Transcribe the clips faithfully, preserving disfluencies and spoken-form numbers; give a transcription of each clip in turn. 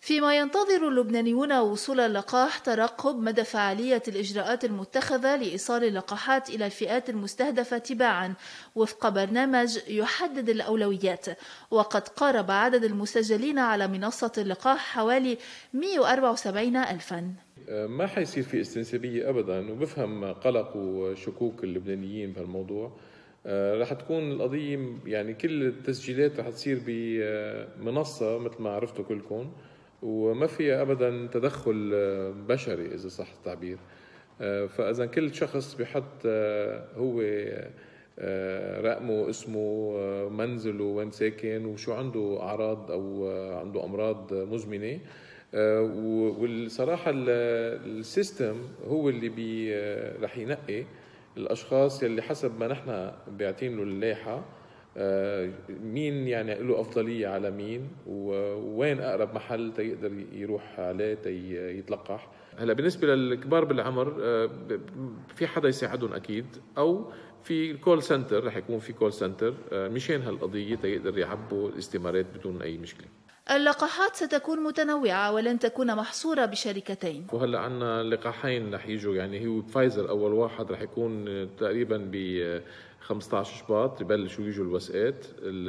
فيما ينتظر اللبنانيون وصول اللقاح ترقب مدى فعالية الإجراءات المتخذة لإيصال اللقاحات إلى الفئات المستهدفة تباعا وفق برنامج يحدد الأولويات. وقد قارب عدد المسجلين على منصة اللقاح حوالي مئة وأربعة وسبعين ألفا. ما حيصير في استنسابية أبدا، وبفهم قلق وشكوك اللبنانيين بهالموضوع. رح تكون القضية يعني كل التسجيلات رح تصير بمنصة مثل ما عرفتوا كلكم، وما فيها أبدا تدخل بشري إذا صح التعبير. فإذا كل شخص بيحط هو رقمه، اسمه، منزله، وين ساكن، وشو عنده أعراض أو عنده أمراض مزمنة. والصراحة السيستم هو اللي بي رح ينقي الأشخاص اللي حسب ما نحن بيعطين له اللائحة مين يعني له أفضلية على مين، ووين أقرب محل تيقدر يروح عليه يتلقح. هلا بالنسبة للكبار بالعمر في حدا يساعدهم أكيد، أو في كول سنتر، رح يكون في كول سنتر مشان هالقضية تيقدر يعبوا الاستمارات بدون أي مشكلة. اللقاحات ستكون متنوعة ولن تكون محصورة بشركتين. وهلا عنا لقاحين رح يجوا، يعني هو فايزر أول واحد رح يكون تقريبا ب خمسة عشر شباط يبلشوا يجوا الوثائق.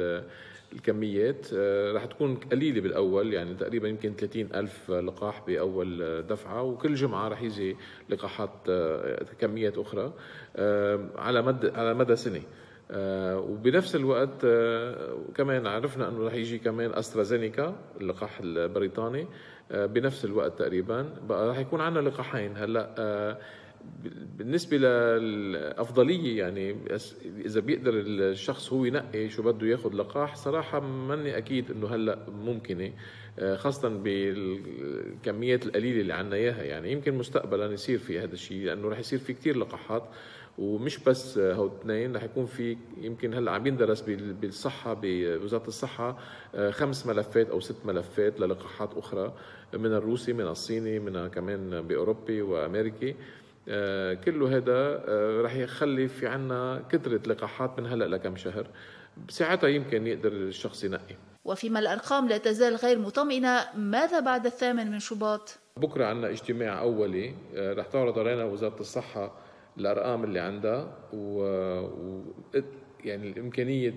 الكميات رح تكون قليلة بالأول، يعني تقريبا يمكن ثلاثين ألف لقاح بأول دفعة، وكل جمعة رح يجي لقاحات كميات أخرى على مدى على مدى سنة. آه وبنفس الوقت آه كمان عرفنا انه رح يجي كمان استرازينيكا اللقاح البريطاني آه بنفس الوقت تقريبا. بقى رح يكون عندنا لقاحين. هلا آه بالنسبه للافضليه، يعني اذا بيقدر الشخص هو ينقي شو بده ياخذ لقاح، صراحه ماني اكيد انه هلا ممكنه، آه خاصه بالكميات القليله اللي عندنا اياها. يعني يمكن مستقبلا يصير في هذا الشيء، لانه رح يصير في كثير لقاحات، ومش بس هو اثنين، رح يكون في يمكن هلا عم يندرس بالصحه بوزاره الصحه خمس ملفات او ست ملفات للقاحات اخرى، من الروسي، من الصيني، من كمان باوروبي وامريكي. كله هذا رح يخلي في عنا كثره لقاحات من هلا لكم شهر، ساعتها يمكن يقدر الشخص ينقي. وفيما الارقام لا تزال غير مطمئنه، ماذا بعد الثامن من شباط؟ بكره عنا اجتماع اولي رح تعرض علينا وزاره الصحه الأرقام اللي عندها، و... و... يعني الإمكانية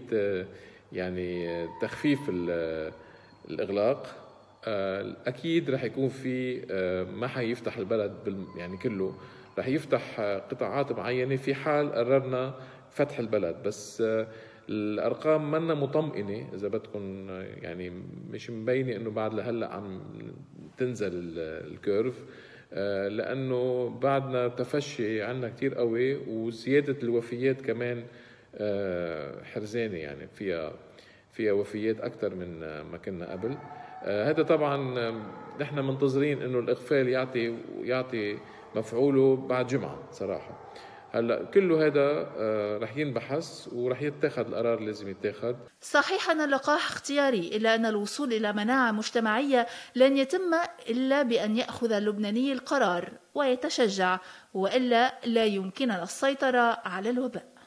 يعني تخفيف الإغلاق. أكيد رح يكون في، ما حيفتح البلد بال... يعني كله، رح يفتح قطاعات معينة في حال قررنا فتح البلد. بس الأرقام منا مطمئنة إذا بدكم، يعني مش مبينة إنه بعد لهلأ عم تنزل الكيرف، لأنه بعدنا تفشي عنا كتير قوي، وزيادة الوفيات كمان حرزانة، يعني فيها فيها وفيات أكثر من ما كنا قبل. هذا طبعا نحن منتظرين إنه الإقفال يعطي يعطي مفعوله بعد جمعة صراحة. هلا كله هذا رح ينبحث ورح يتخذ القرار اللي لازم يتخذ. صحيح أن اللقاح اختياري، إلا أن الوصول إلى مناعة مجتمعية لن يتم إلا بأن يأخذ اللبناني القرار ويتشجع، وإلا لا يمكننا السيطرة على الوباء.